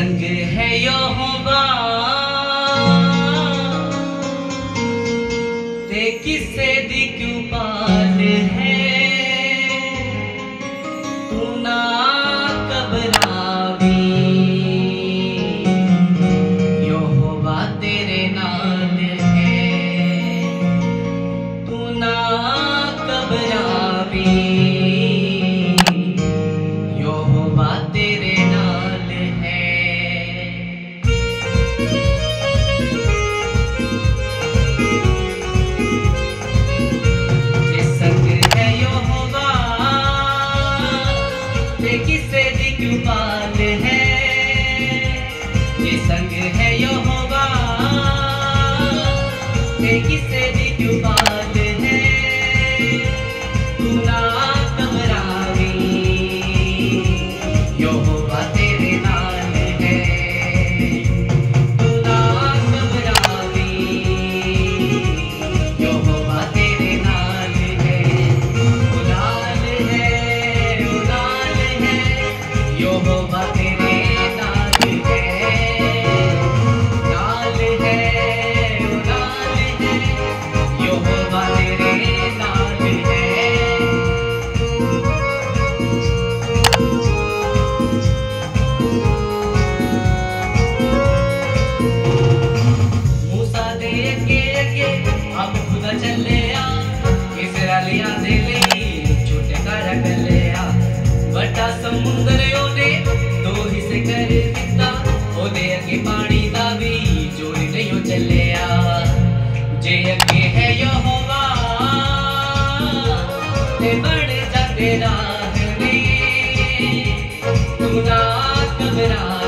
संग है यहोवा ते किसे दी क्यों पाल है, तू ना घबरावी यहोवा तेरे नाल है, तू ना घबरावी यहोवा तेरे नाल है। जे संग है यहोवा ते किसे दी क्यों पाल है, जे संग है यहोवा ते किसे दी क्यों पाल है, तू ना घबरावी यहोवा तेरे नाल है, तू ना घबरावी यहोवा तेरे नाल है। उलाल है यहोवा तेरे नाल है, नाल है यहोवा तेरे नाल है। मूसा दे अगे अगे अब खुदा चलिया, इस्राएलियां दे लई छोटे कर गलिया, बड़ा समुंदर ओने दो हिस्से कर दिता, ओदे अगे पानी दा भी जोर नहीं चलिया। जे अगे है यहोवा ते बड़ जाते राह ने, तू ना घबरा